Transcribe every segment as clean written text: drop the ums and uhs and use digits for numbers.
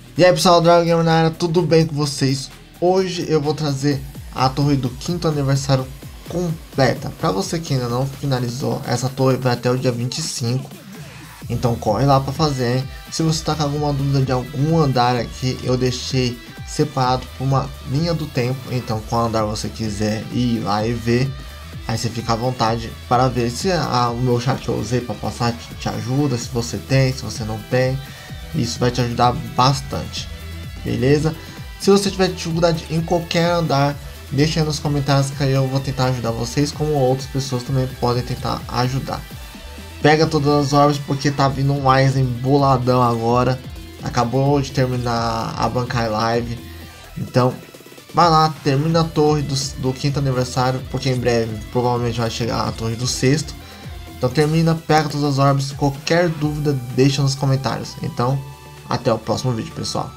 E aí pessoal, Dragon Gamer na área, tudo bem com vocês? Hoje eu vou trazer a torre do 5º aniversário completa. Para você que ainda não finalizou, essa torre vai até o dia 25. Então corre lá para fazer, hein? Se você está com alguma dúvida de algum andar aqui, eu deixei separado por uma linha do tempo. Então qual andar você quiser ir lá e ver, aí você fica à vontade para ver se o meu chat que eu usei para passar te ajuda, se você tem, se você não tem. Isso vai te ajudar bastante, beleza? Se você tiver dificuldade em qualquer andar, deixa aí nos comentários que aí eu vou tentar ajudar vocês, como outras pessoas também podem tentar ajudar. Pega todas as orbes porque tá vindo um Aizen boladão agora. Acabou de terminar a Bankai Live. Então vai lá, termina a torre do 5º aniversário, porque em breve provavelmente vai chegar a torre do 6º. Então termina, pega todas as orbes, qualquer dúvida deixa nos comentários. Então, até o próximo vídeo, pessoal.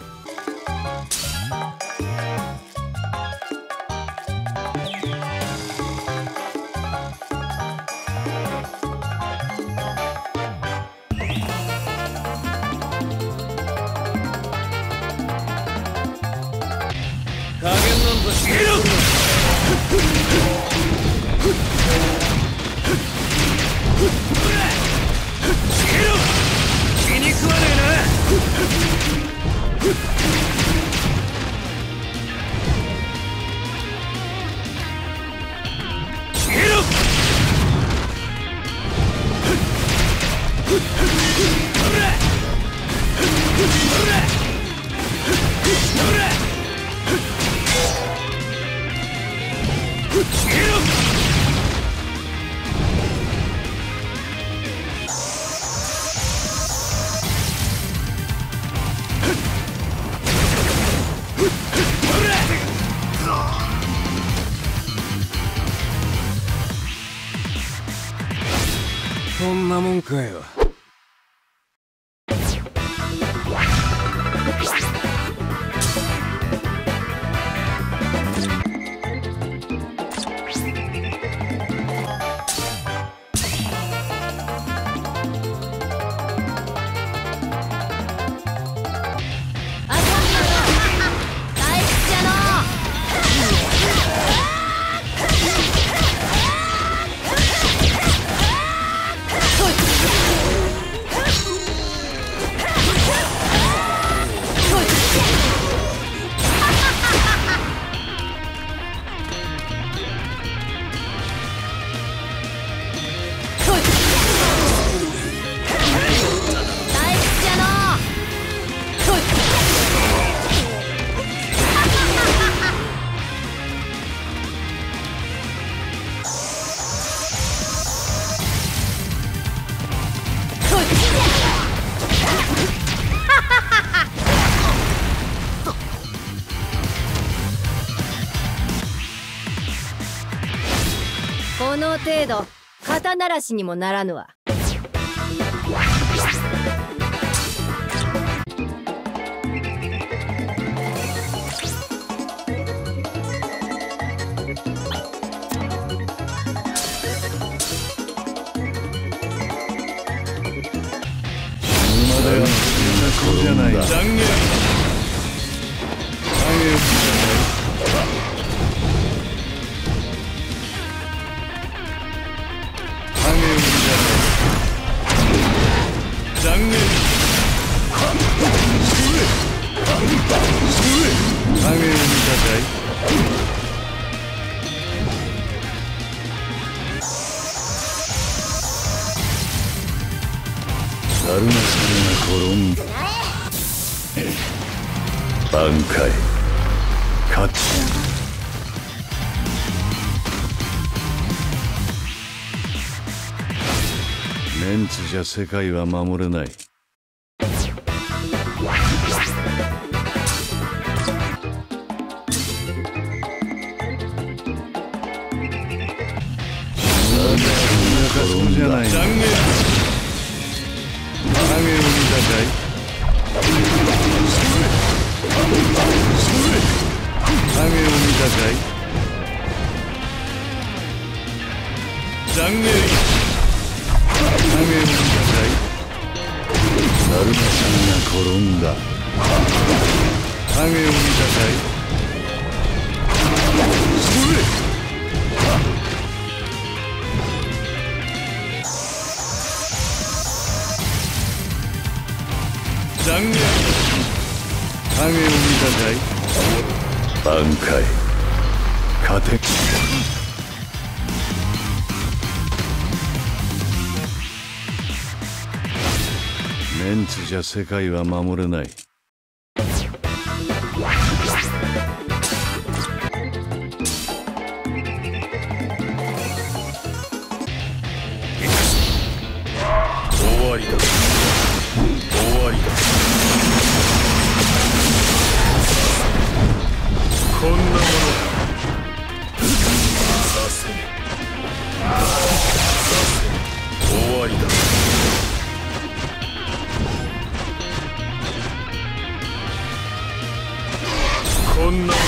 そんなもんかよ。 この程度肩慣らしにもならぬわ。 じゃない残念。ダルマさんが転んだ。挽回勝ち。メンツじゃ世界は守れない。転んじゃない。影を見たかい？影を見たかい？残影。影を見たかい？だるまさんが転んだ。 影を見たかい。残念。影を見たかい。挽回。勝て。メンツじゃ世界は守れない。終わりだ。終わりだ。こんなものさせ終わりだ。こんなもの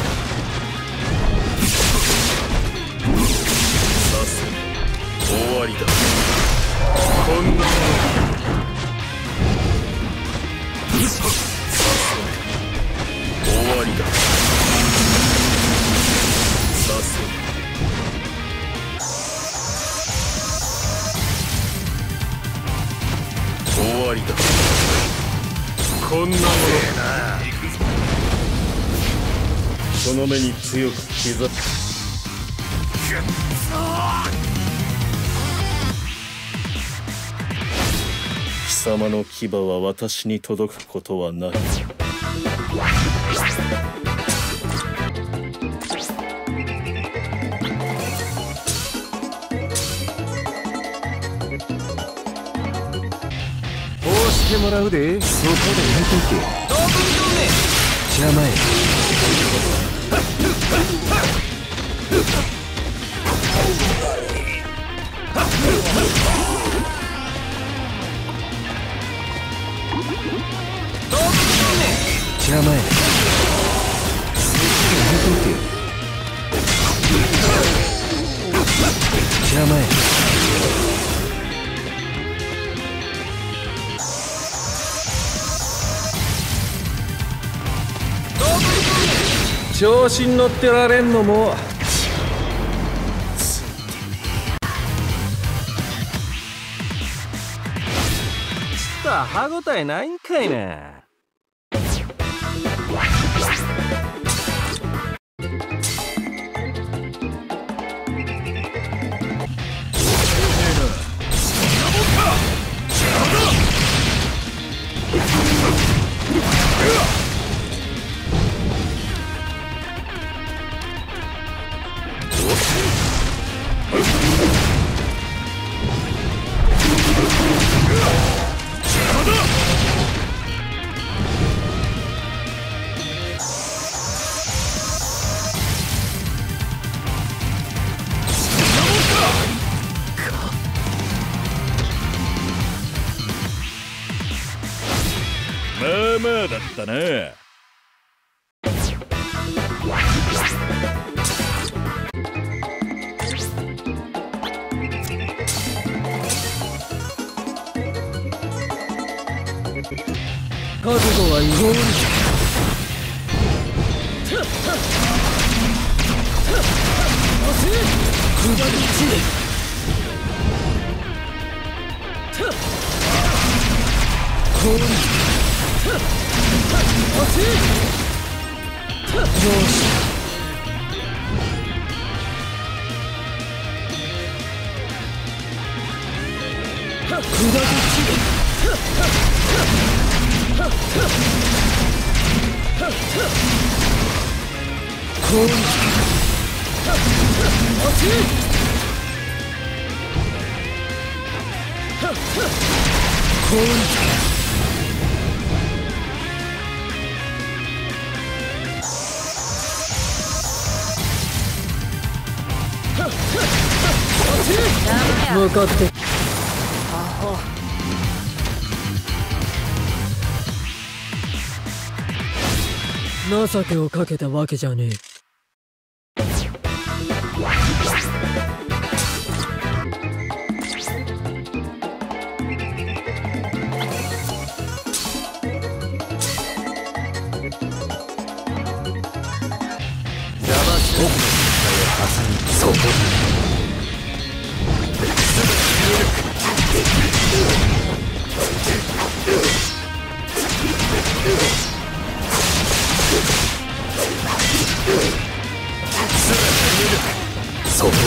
させ終わりだ。こんなものさせ終わりだ。させ終わりだ。こんなものその目に強く刻む。貴様の牙は私に届くことはない。 こうしてもらうで。そこでやっとけ。知らない。知らない。知らない。調子に乗ってられんのも歯応えないんかいな。 まあまあだったな。 覚悟は違法に。分かって。情けをかけたわけじゃねえ。 そこだ。そこだ。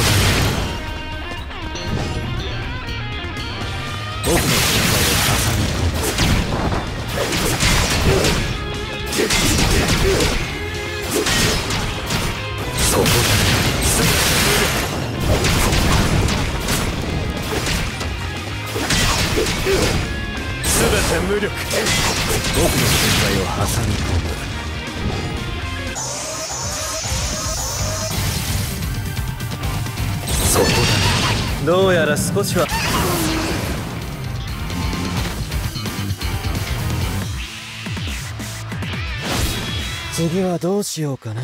僕の心配を挟み込む。そこだ。すべて無力。僕の心配を挟み込む。そこだ。どうやら少しは。次はどうしようかな。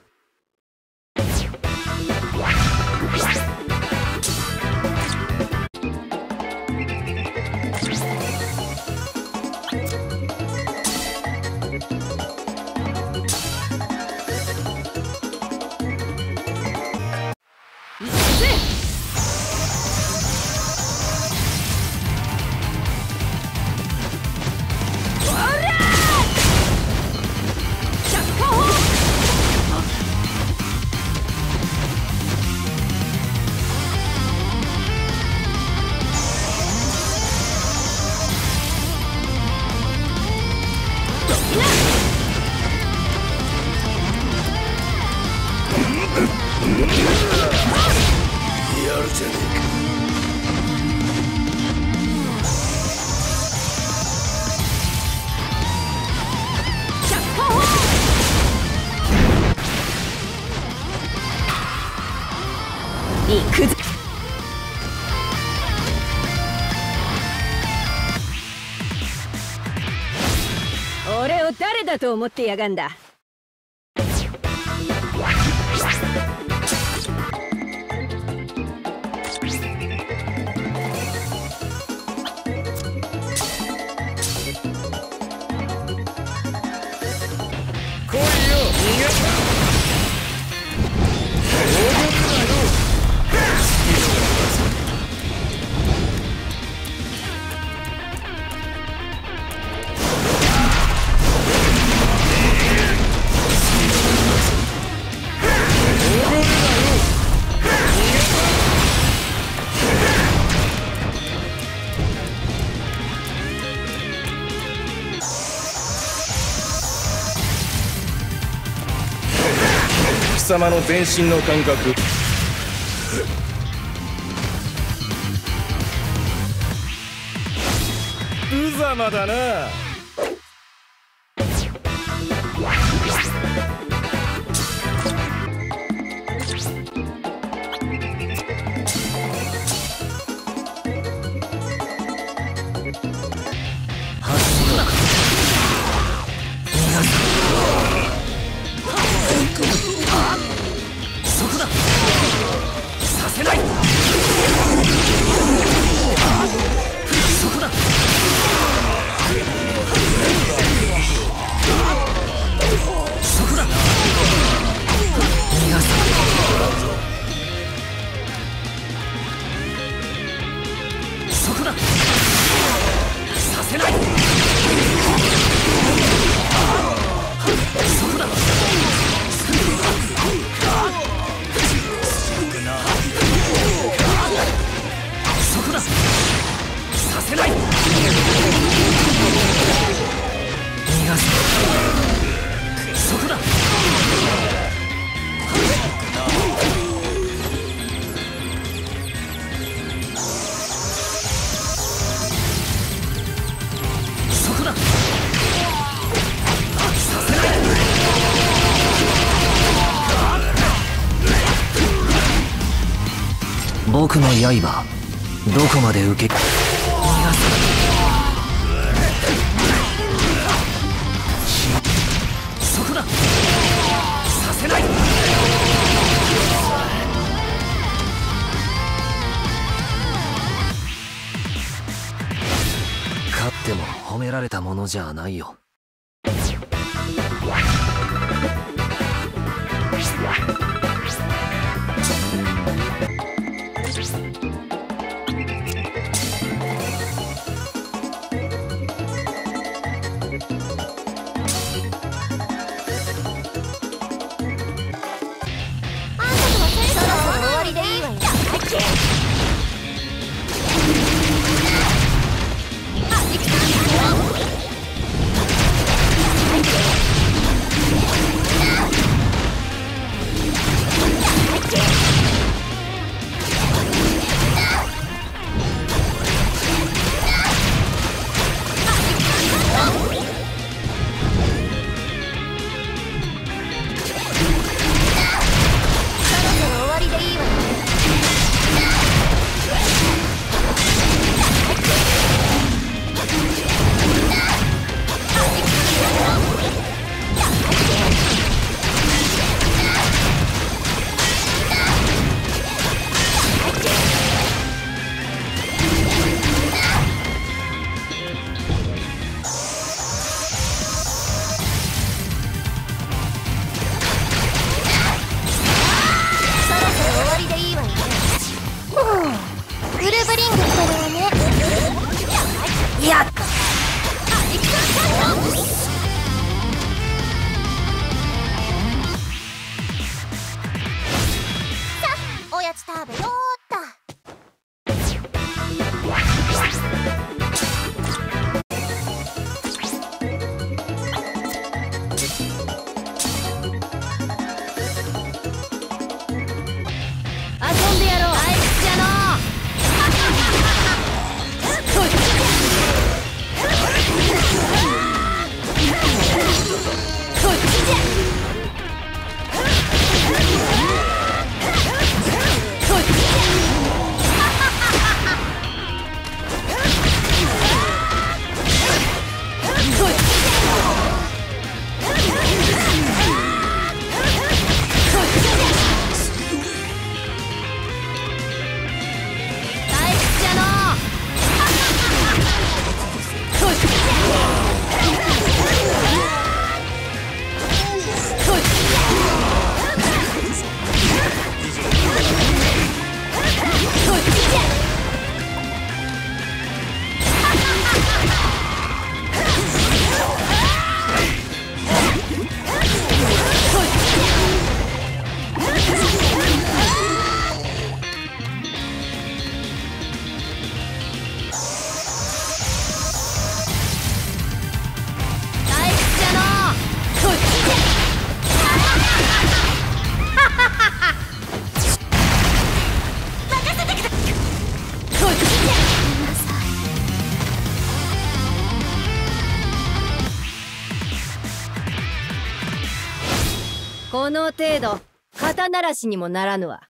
行くぞ。俺を誰だと思ってやがんだ。 来いよ、逃げた。貴様の全身の感覚。無様だな。 僕の刃どこまで受け。そこだ。させない。勝っても褒められたものじゃないよ。 この程度肩慣らしにもならぬわ。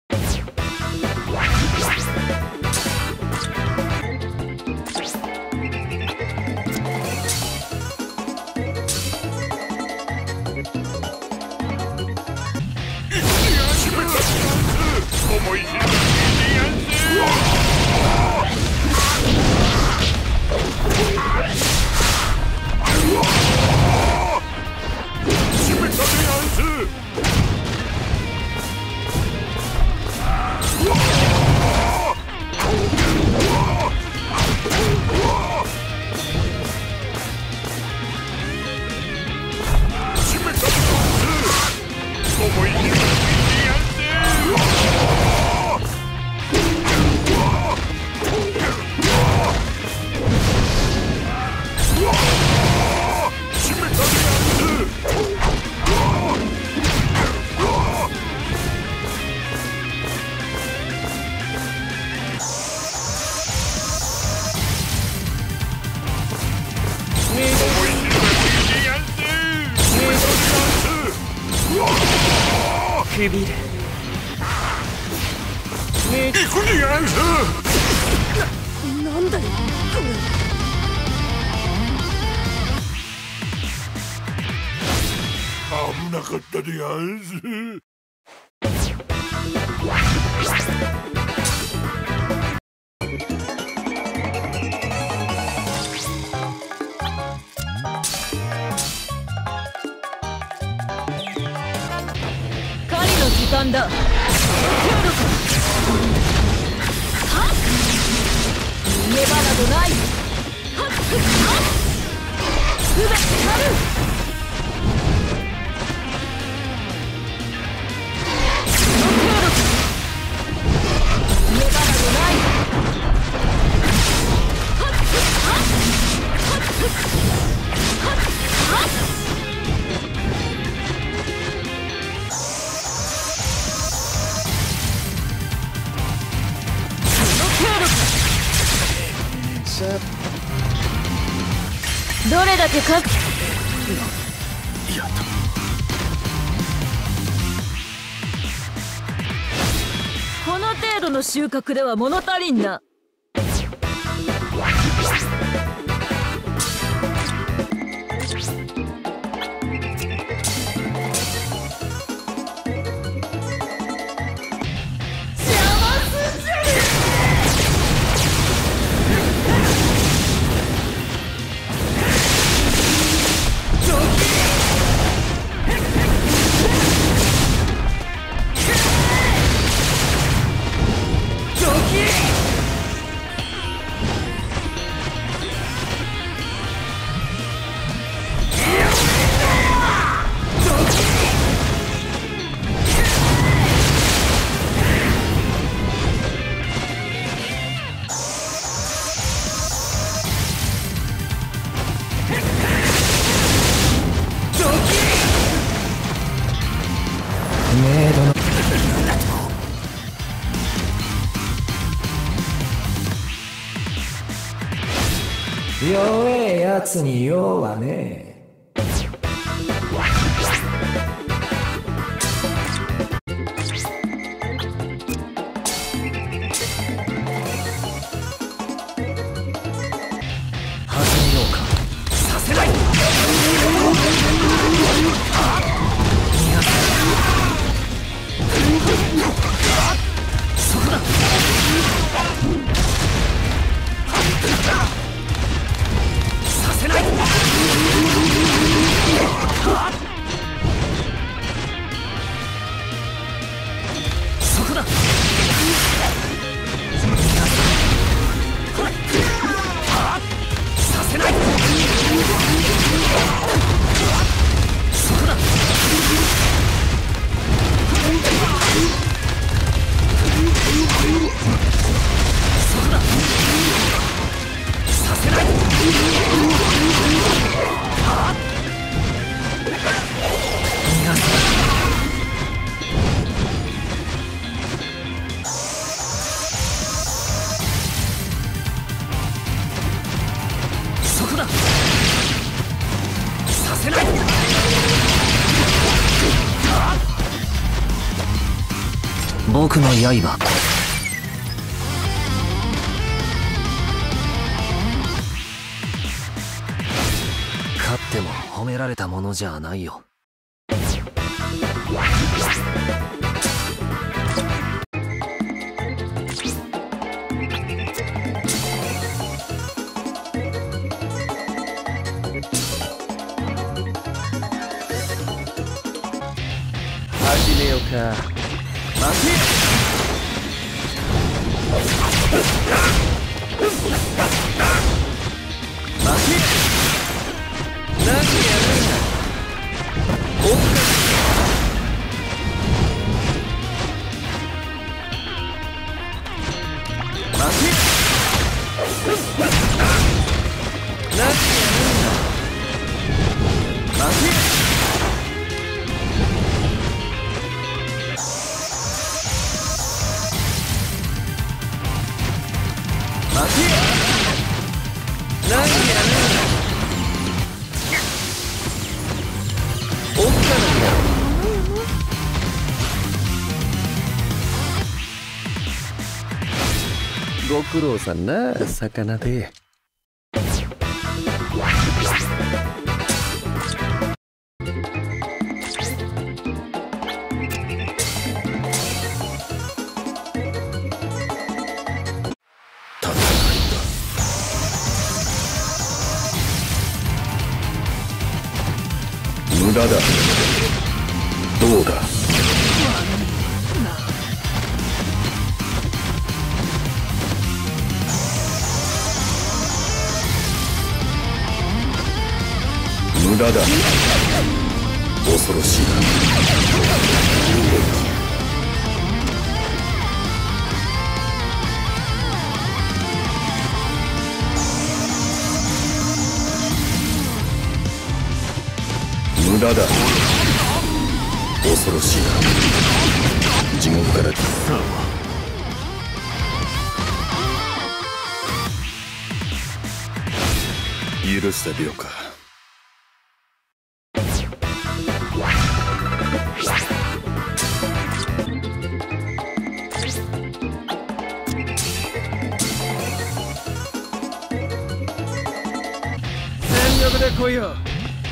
思い知らずにやんせ。閉めたでやんす。思い知らずにやんせ。 くびれ行くでやんす。 なんだよ危なかったでやんす。 時間だ。逃げ場などない。すべてやる。逃げ場などない。どれだけかこの程度の収穫では物足りんな。 弱えやつに用はねえ。始めようか。させない。そうだ。させない。 僕の刃。勝っても褒められたものじゃないよ。始めようか。待て。何やるんだ。おっか待て。何やるんだ。待て。何やるんだ。おっかなんだ。ご苦労さんな、魚で。 無駄だ。どうだ。無駄だ。恐ろしいな。無駄だ。恐ろしいな。地獄から許してみようか。 全力で来いよ。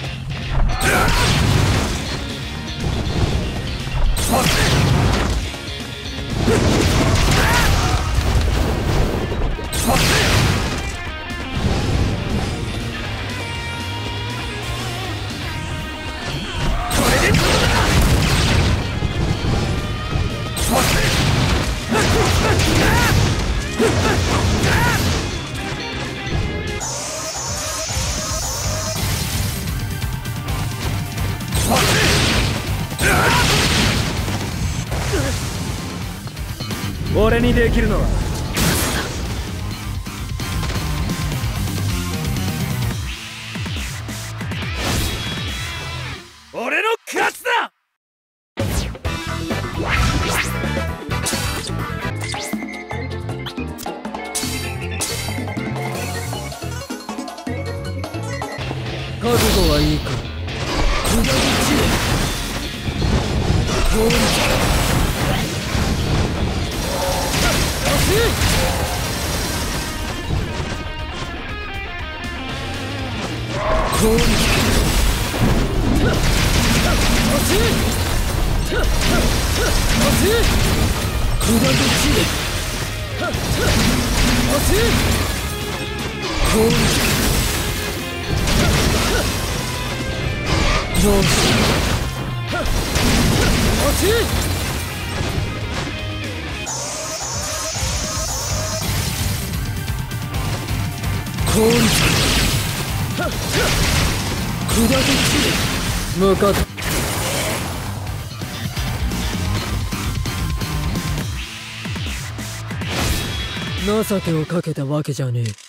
俺にできるのは俺の勝ちだ。覚悟はいいか。向かって情けをかけたわけじゃねえ。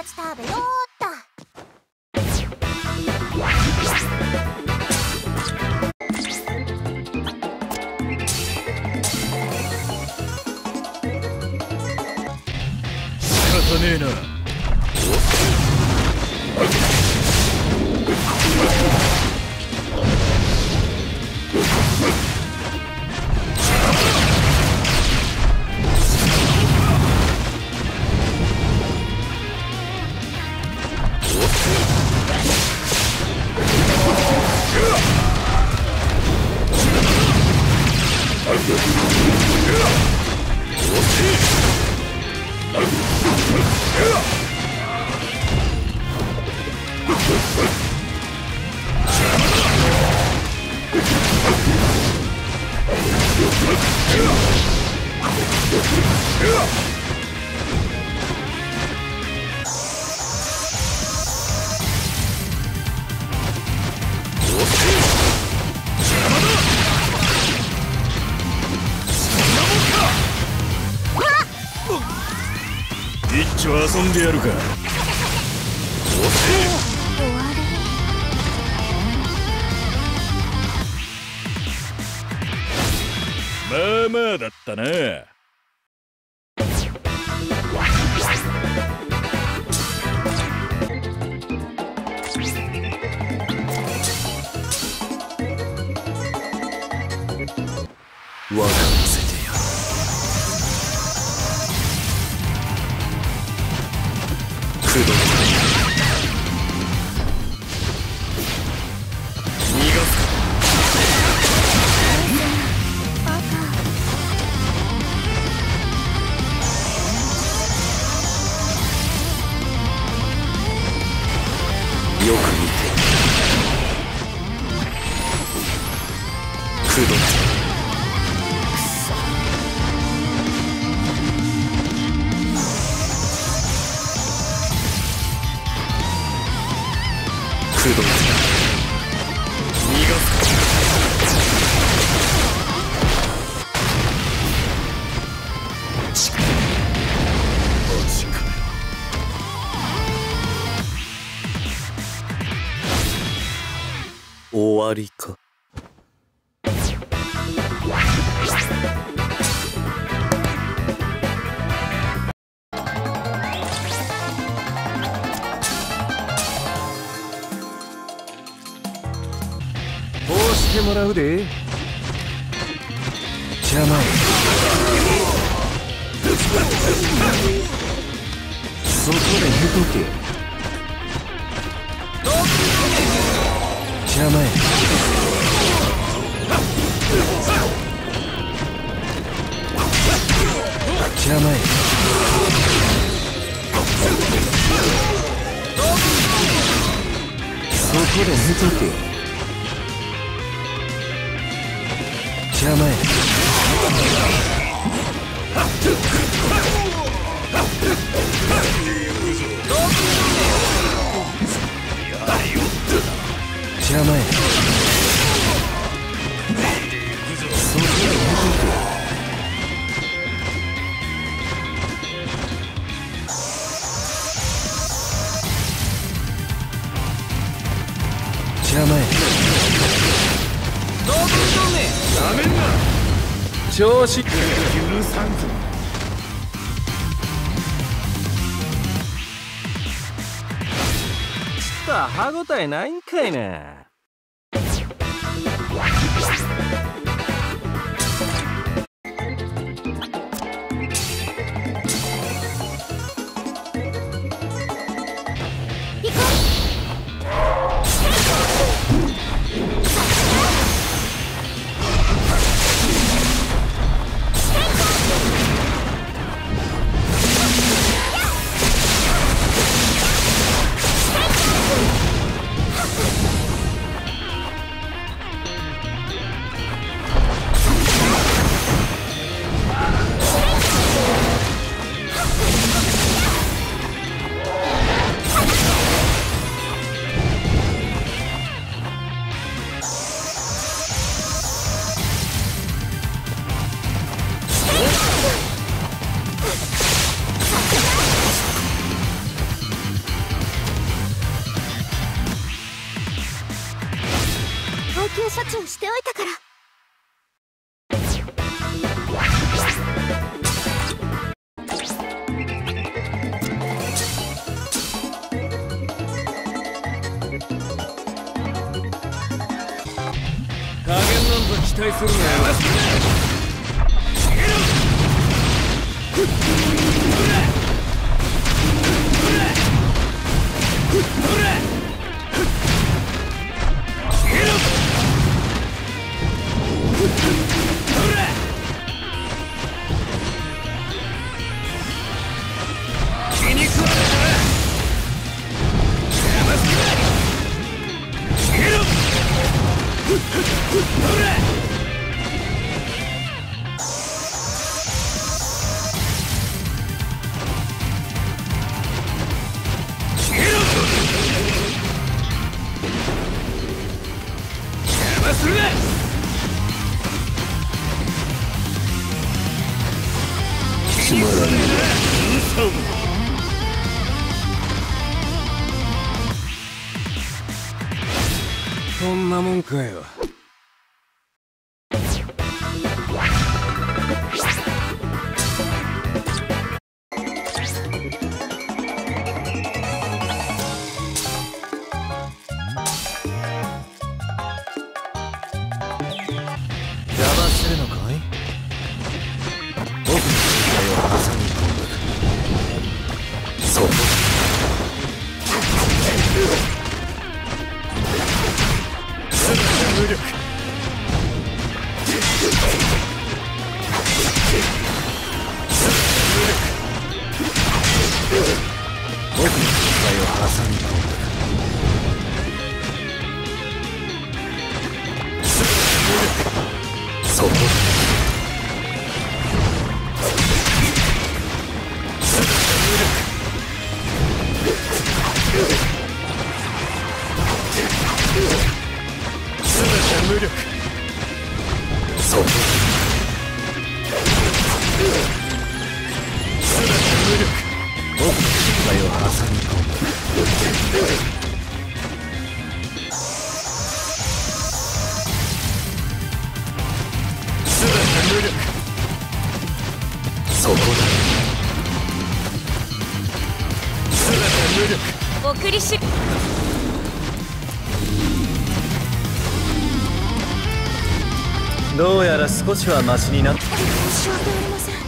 ち食べようっと。 仕方ねえな。一丁遊んでやるか。まあまあだったな。 分かせてやる。駆動逃がすか。よく見て駆動駆動逃がすか。マジかよ。終わりか。こうしてもらうで。邪魔。そこで寝とけ。邪魔や。邪魔や。そこで寝とけ。邪魔や。邪魔や。そこで寝とけ。邪魔や。なめんな。調子許さんぞ。歯ごたえないんかいな。 処をしておいたから。 加減なんぞ期待するなよ。つまらねえ。そんなもんかよ。 邪魔するのかい？僕の身体を挟み込む。そう。無力。僕の身体を挟み込む。そこだ。無力。そう。無力。僕の身体を挟み込む。無力。そこだ。無力。 送りしどうやら少しはマシになった。 申し訳ありません。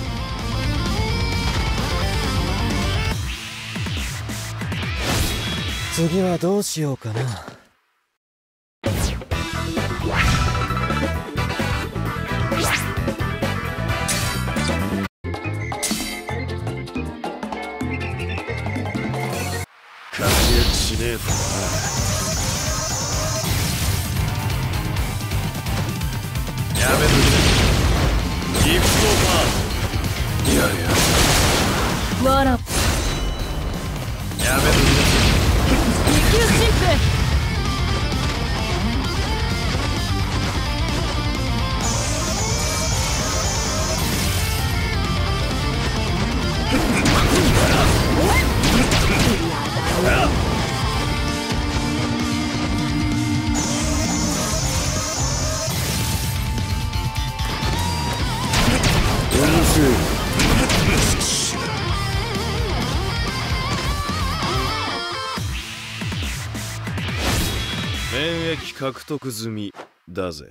次はどうしようかな。 活躍しねえとな。やめとけ。ギフトパー。いやいや。 わら。 やめとけ。 琉球神父。 免疫獲得済みだぜ。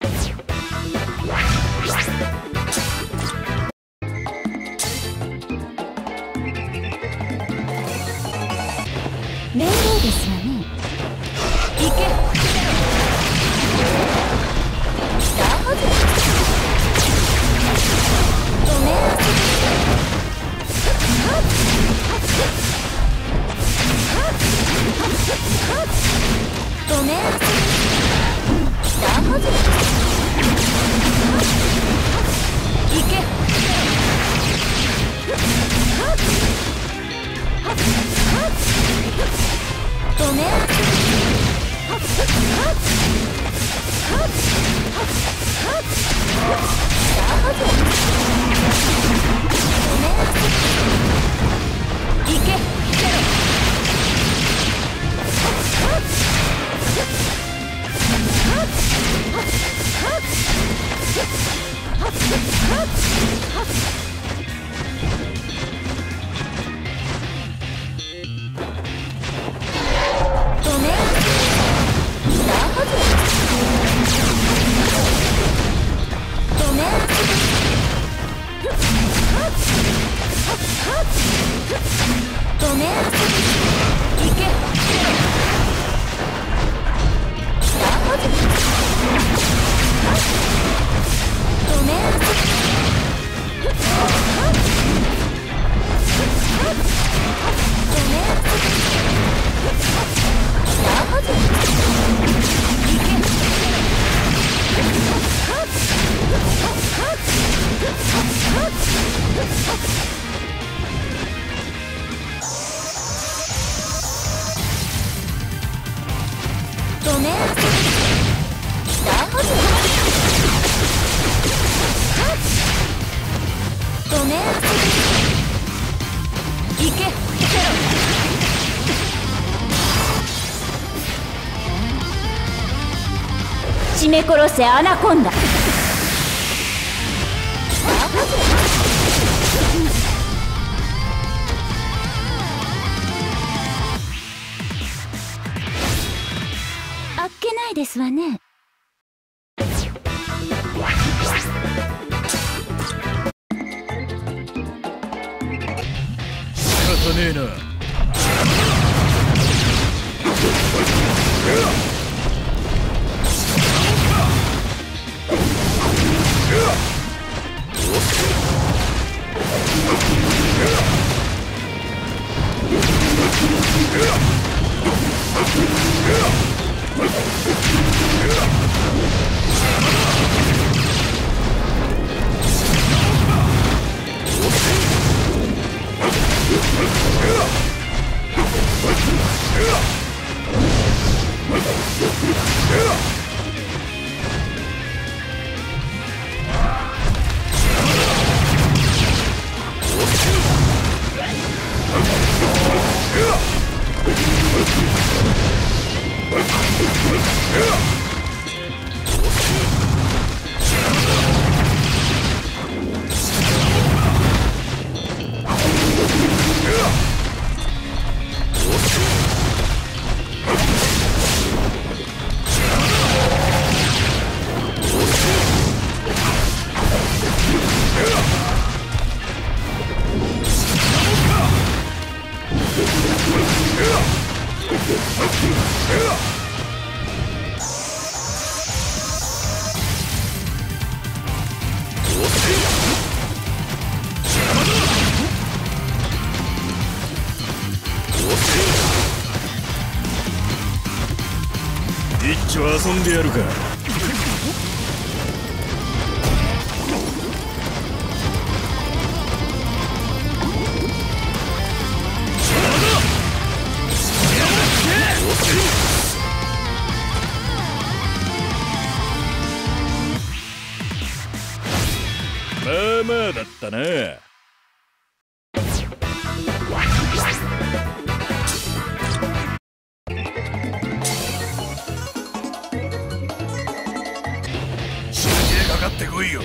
面倒ですよね。行け。大はず。ごめんなさい。ごめんなさい。大はず。行け。ごめん。行け。ごめ殺せアナコンダ。あっけないですわね。 仕方ねえな。一丁遊んでやるか。まあまあだったな。かかってこいよ。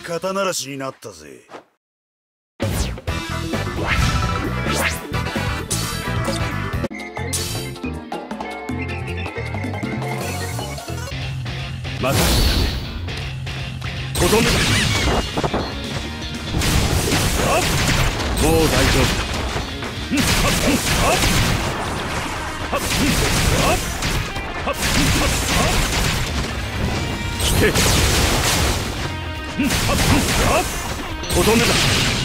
肩慣らしになったぜ。任せたね。とどめだ。もう大丈夫だ。聞け。とどめだ。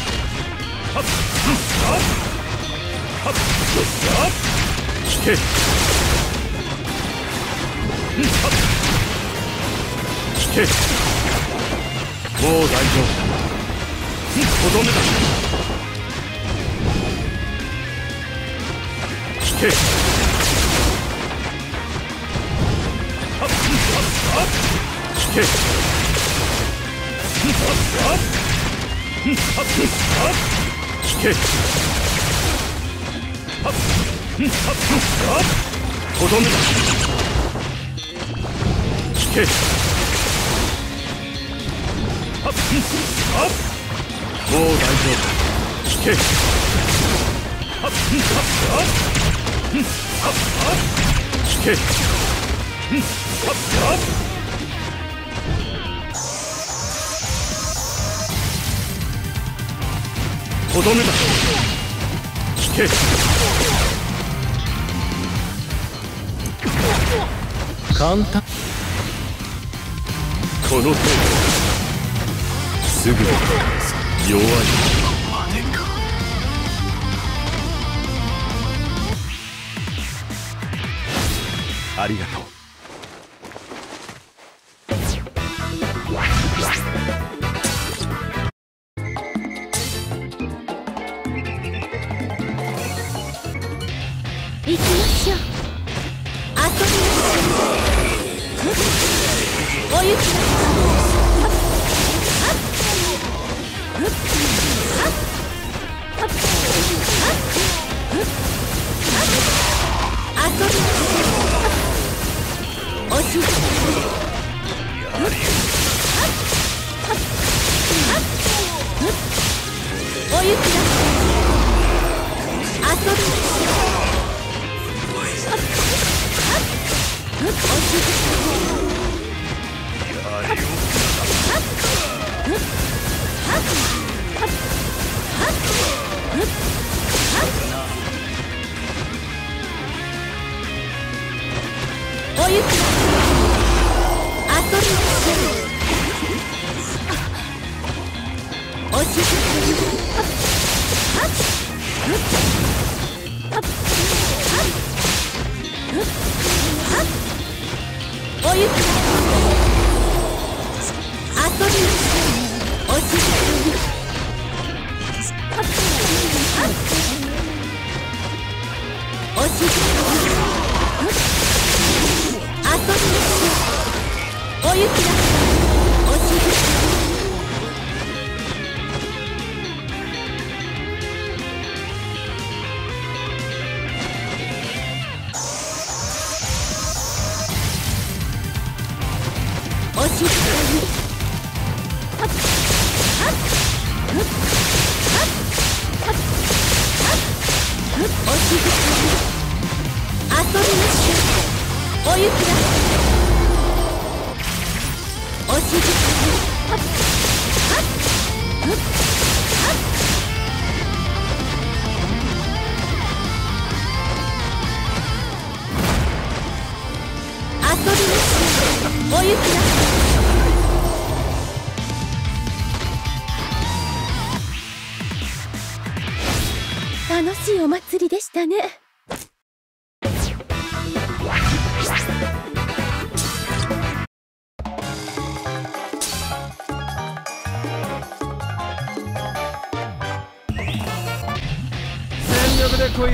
聞け。聞け。もう大丈夫だ。とどめだ。聞け。聞け。聞け。とどめだ。聞け。もう大丈夫。聞け。聞け。とどめだ。聞け。簡単。この程度すぐに弱いまでか。ありがとう。 行きましょう。遊びましょう。おゆきなさい。楽しいお祭りでしたね。 全力で来いよ。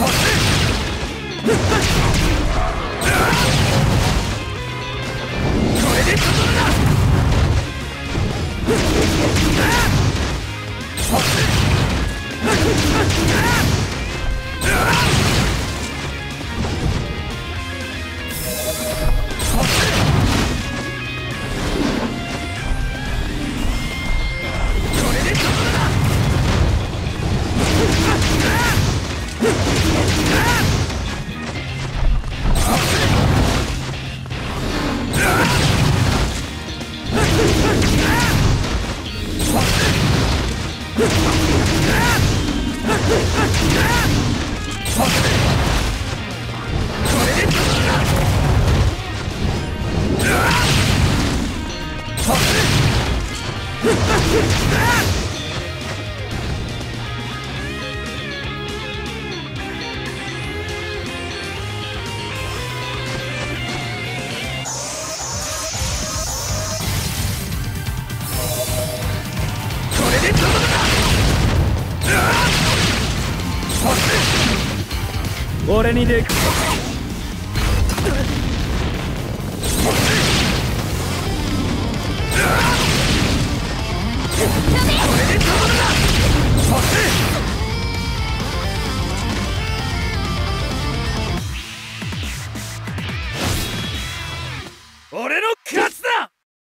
俺にでき俺の勝ちだ。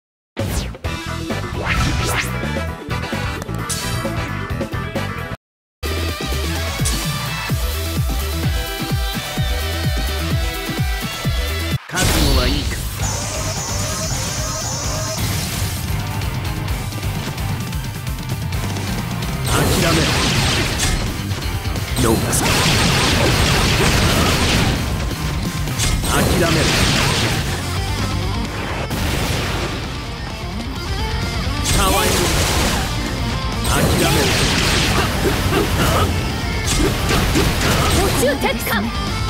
覚悟はいいか。諦めろ。ノーガス。諦めろ。かわいい。諦めろ。 途中鉄管。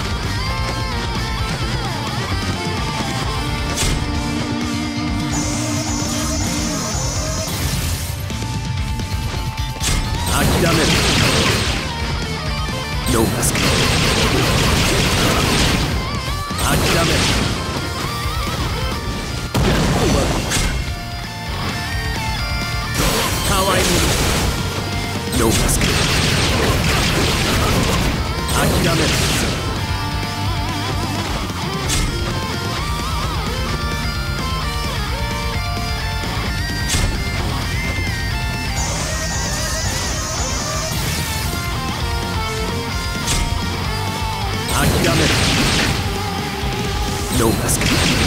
諦めろ。ノーガス。諦めろ。かわいい。ノーガス。諦めろ。諦めろ。ノーガス。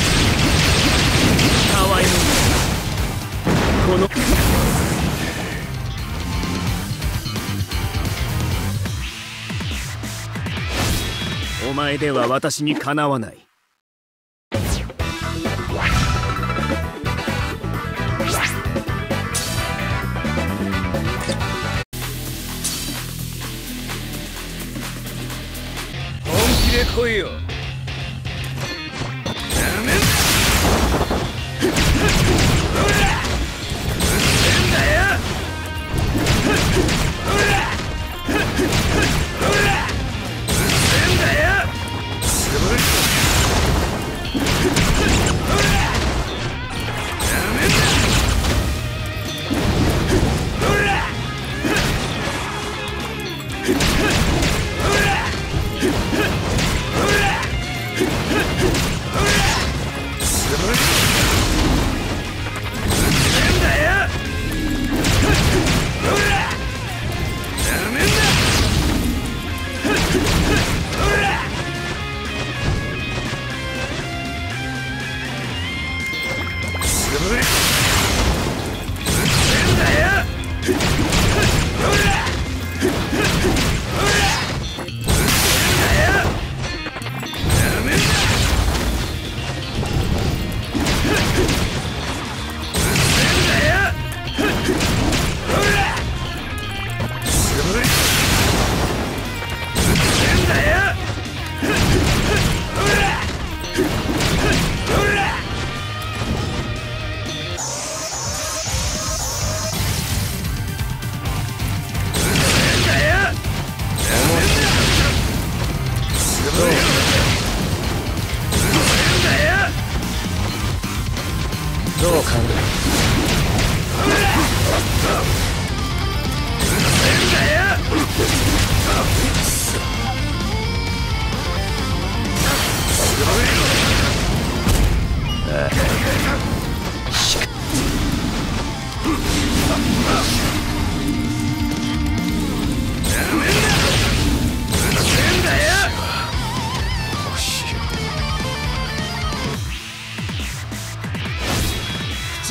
かわいい。このお前では私にかなわない。本気で来いよ。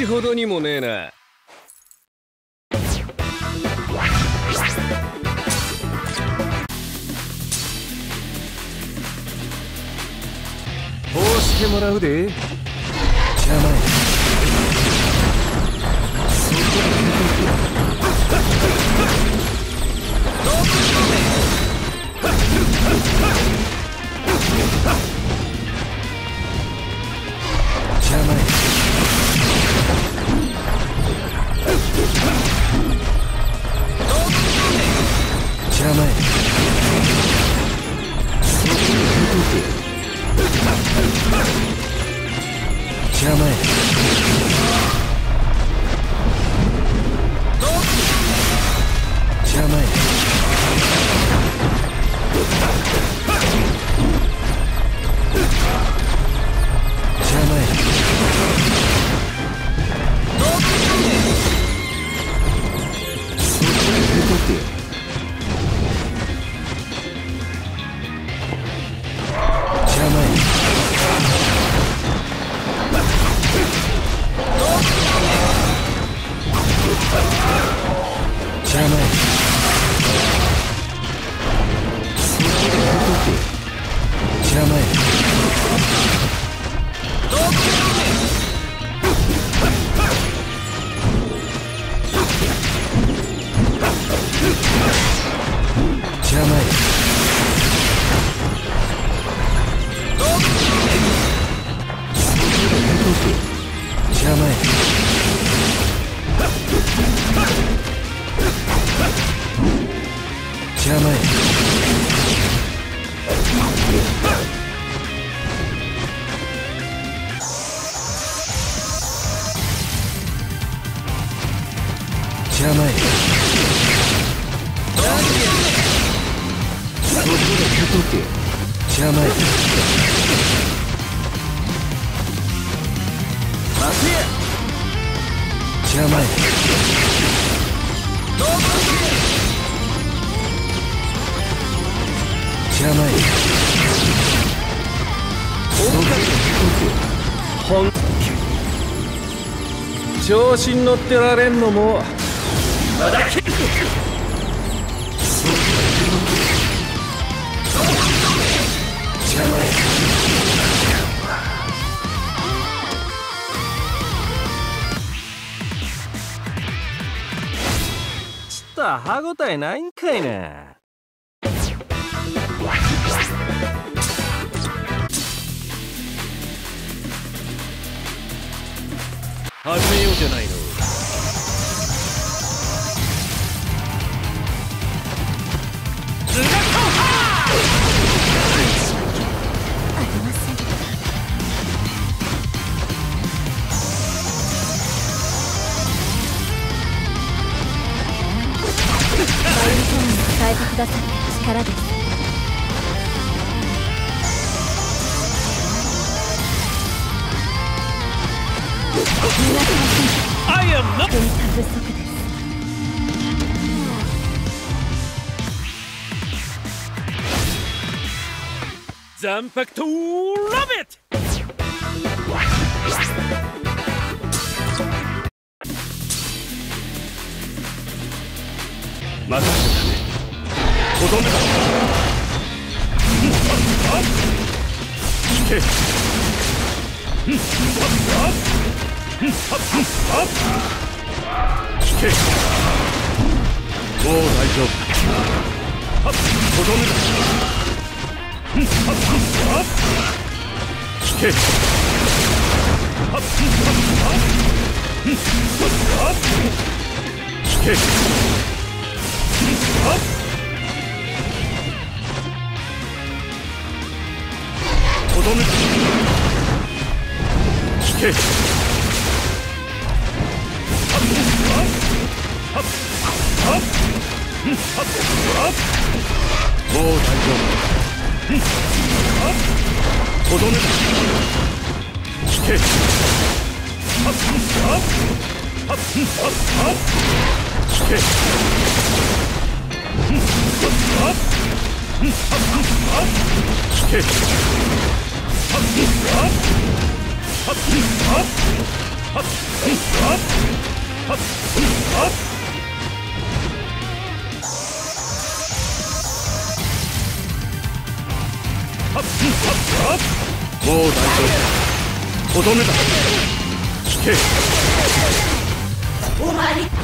口ほどにもねえな。こうしてもらうで。邪魔や。調子に乗ってられんのもまだけ。ちった歯ごたえないんかいな。始めようじゃないの。 伝えてください。力です。 I am not 不足です。 残白とラビット。任せたね。ほとんどだ。引け。引け。もう大丈夫。ほとんどだ。引け。引け。とどめだ。引け。もう大丈夫。とどめだ。引け。引け。引け。 もう大丈夫。とどめだ。聞け。 お前に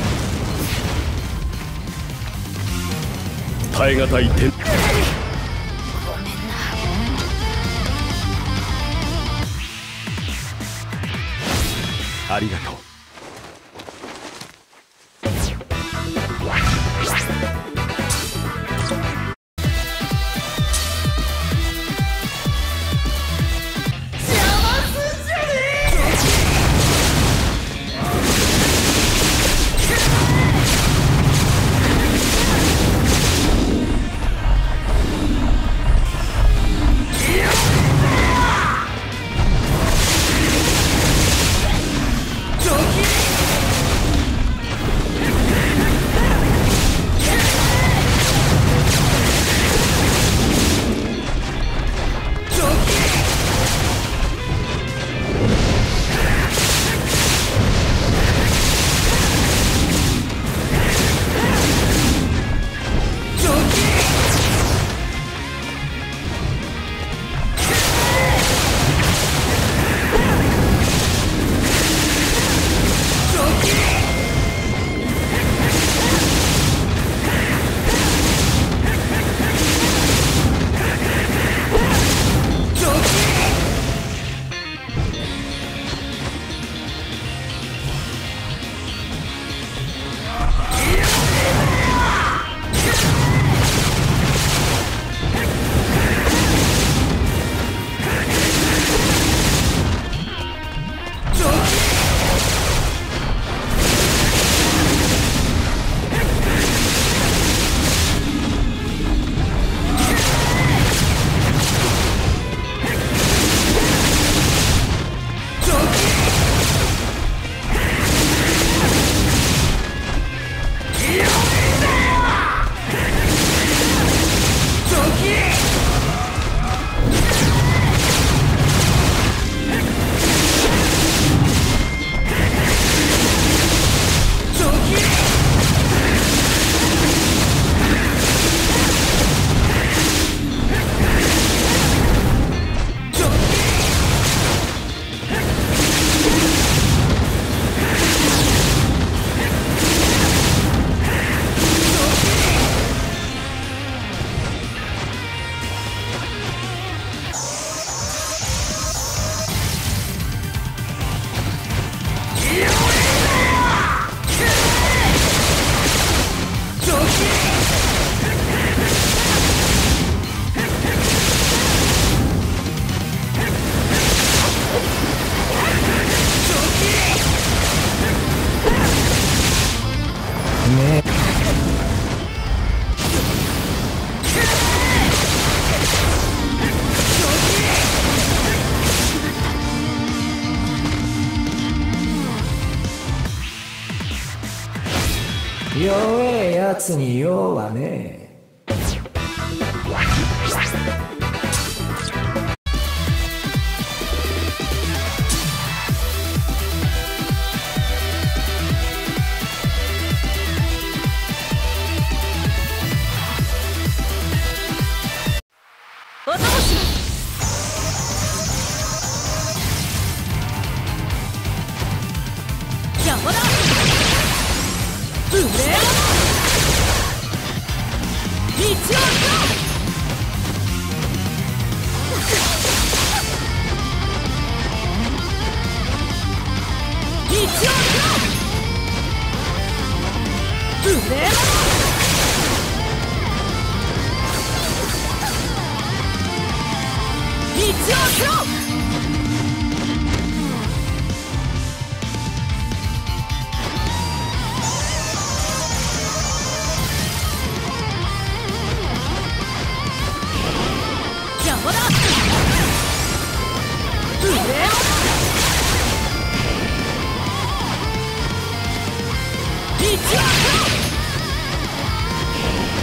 耐え難い点。ありがとう。 弱えやつに用はねえ。 お供します。邪魔だ。うれ道を開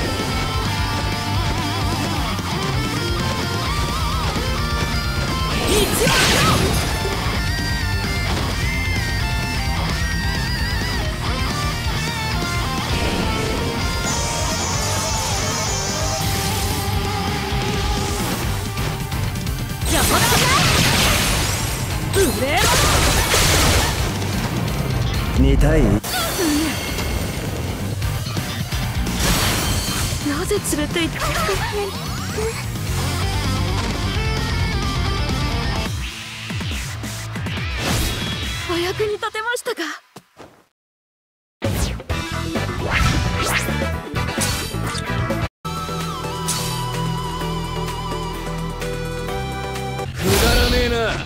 道りたい。 なぜ連れて行ってお役に立てましたか。 くだらねえな。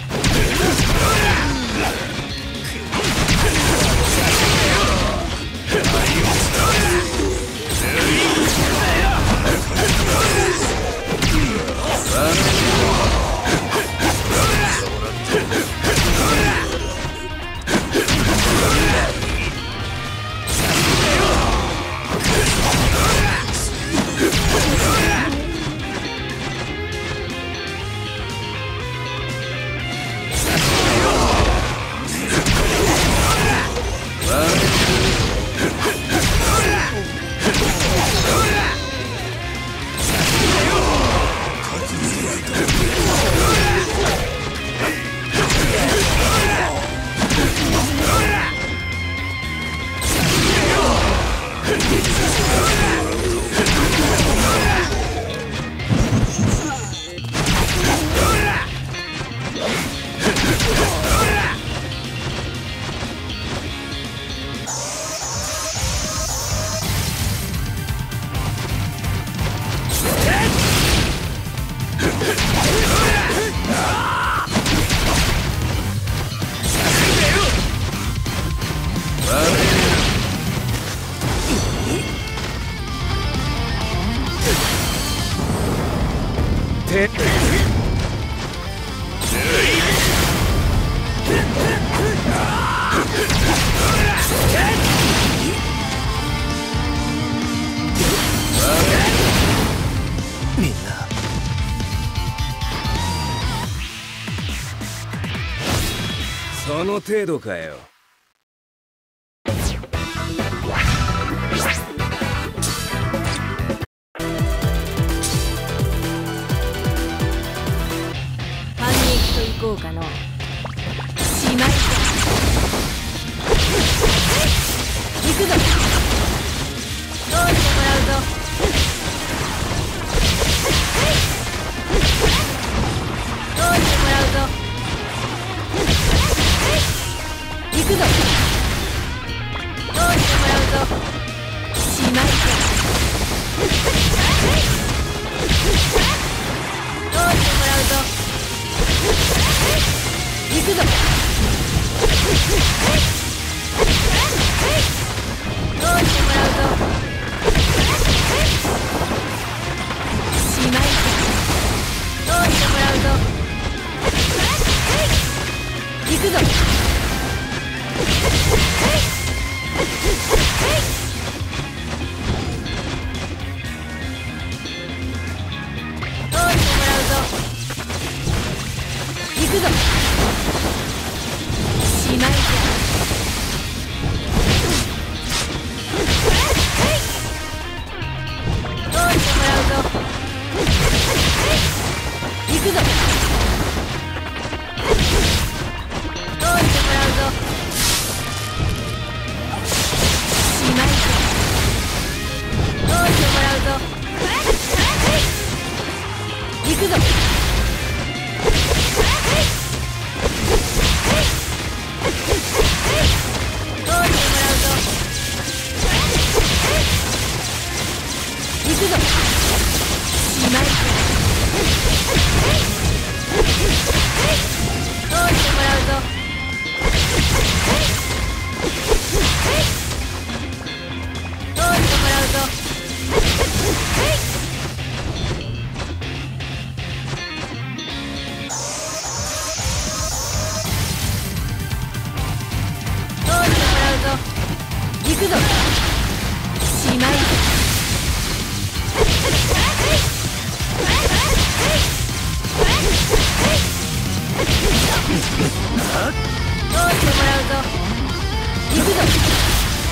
みんなその程度かよ。 反撃と行こうかの。しまいか。行くぞ。通してもらうぞ。通してもらうぞ。行くぞ。通してもらうぞ。しまいか。通してもらうぞ。行くぞ。通してもらうぞ。しまいか。通してもらうぞ。行くぞ。通してもらうぞ。行くぞ。しまいか。通してもらうぞ。行くぞ。通してもらうぞ。しまいか。通してもらうぞ。行くぞ。通してもらうぞ。行くぞ。しまいか。通してもらうぞ。通してもらうぞ。行くぞ。しまいか。通してもらうぞ。行くぞ。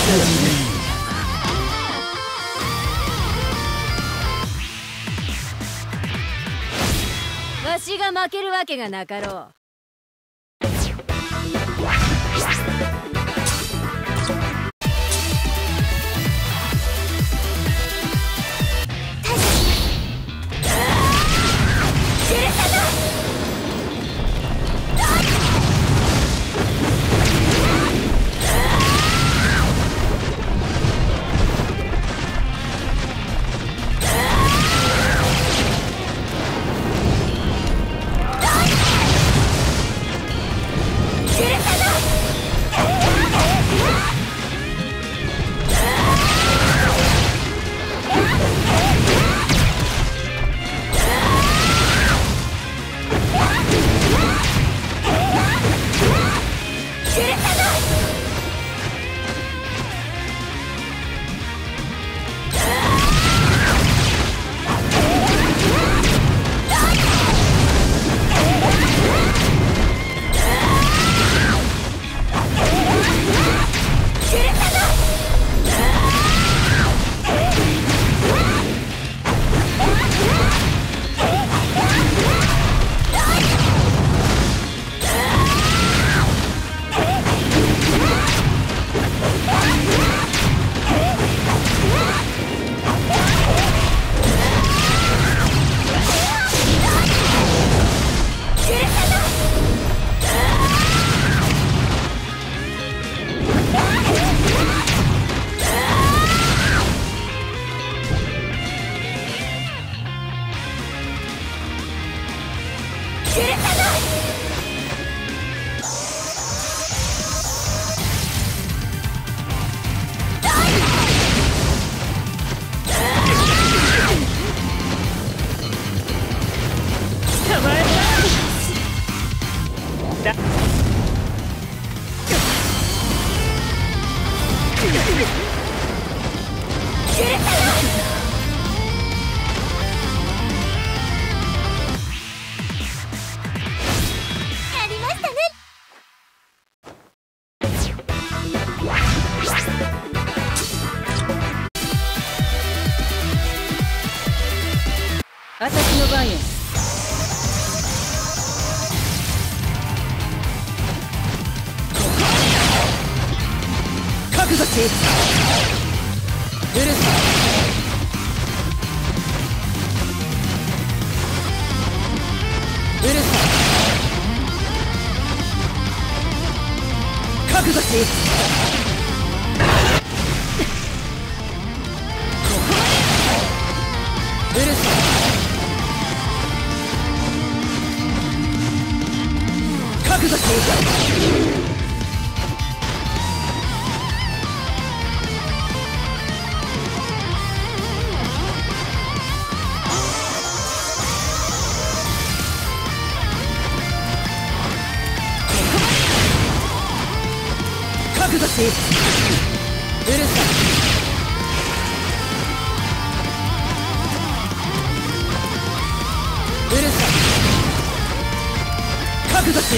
わしが負けるわけがなかろう。私の番よ。覚悟しうるさうるさ覚悟しうるさ覚悟し覚悟しうるさうるさ覚悟し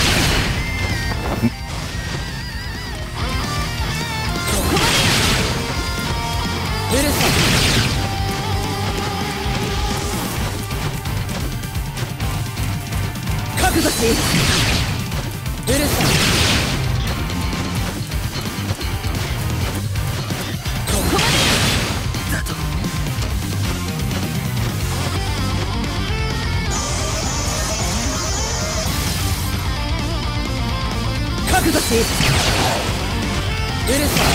うるさ覚悟しうるさ覚悟しうるさ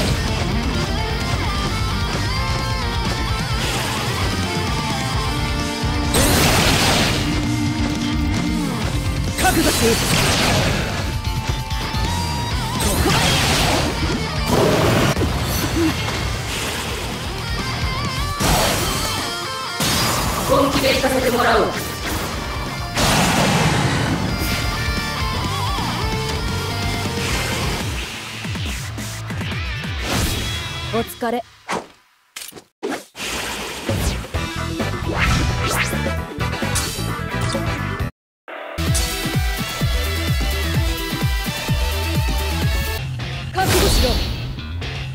覚悟し本気で行かせてもらおう。お疲れ。覚悟しろ。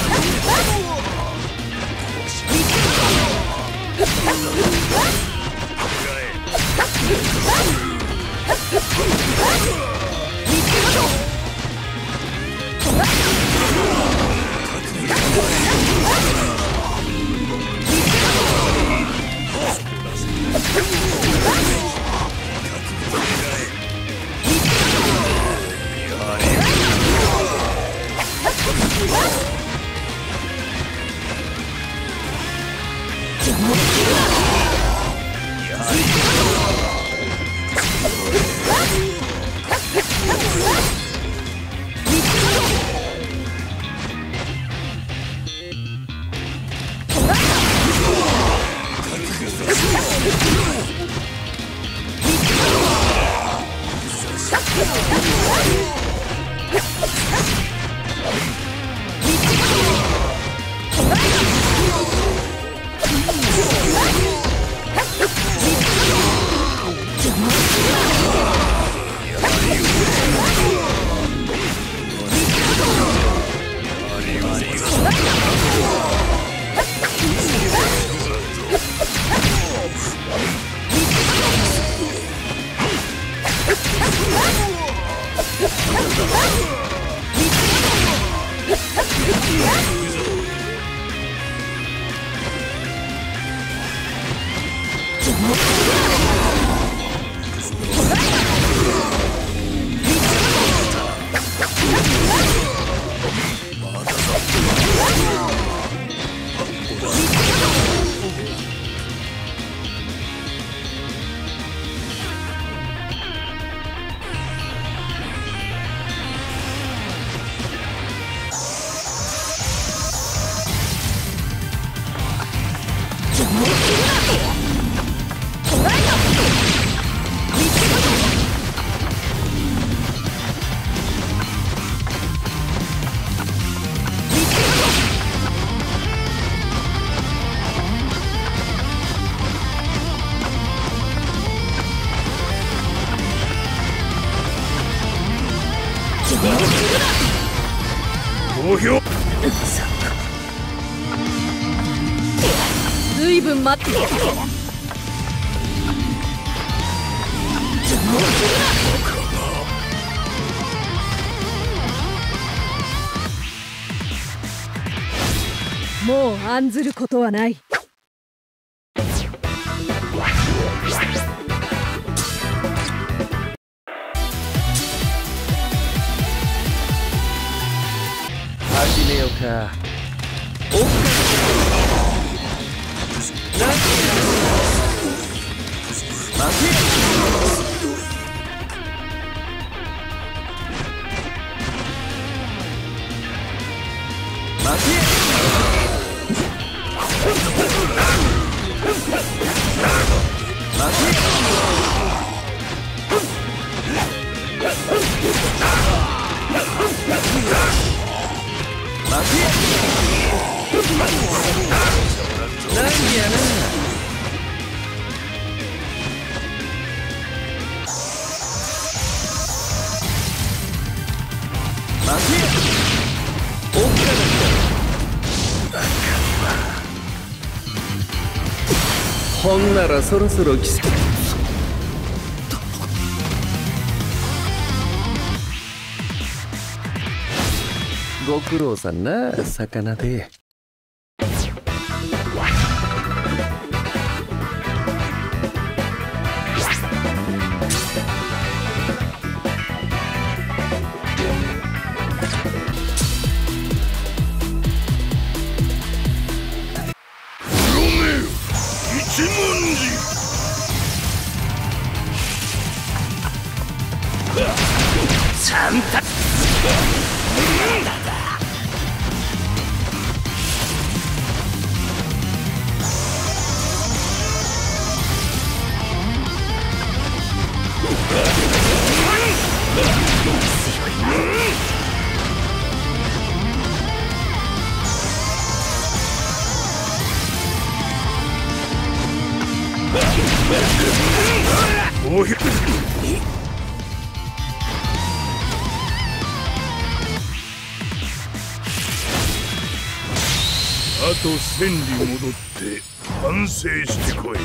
ずいぶん待って。もう案ずることはない。 始めようか。ほんならそろそろ来て。ご苦労さんな、魚で。 と千里戻って反省してこい。